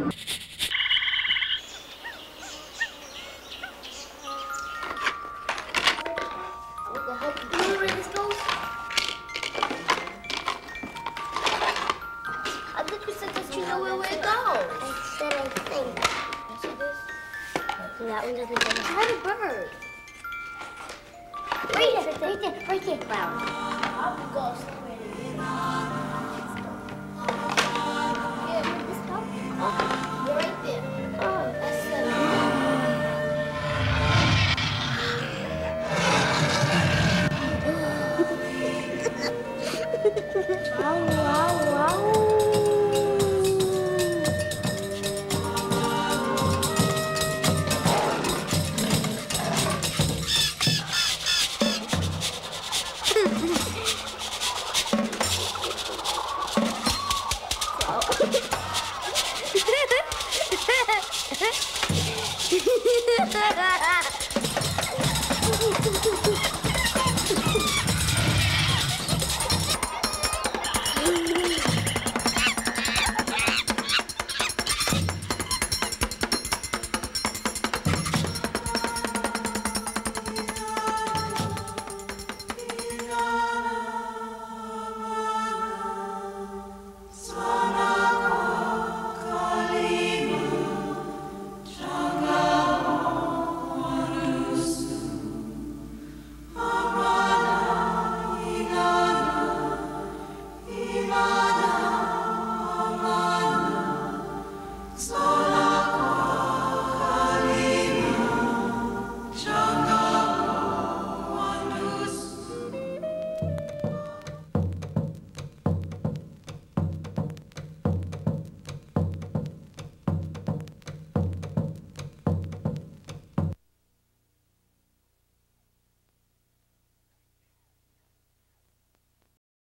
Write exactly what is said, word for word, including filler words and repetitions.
That one doesn't go. Try the bird. Right there, right there, right there. Flower. I'll go somewhere to get it. Yeah, this top? You're right there. Oh, that's the... Wow, wow, wow. Ha ha ha!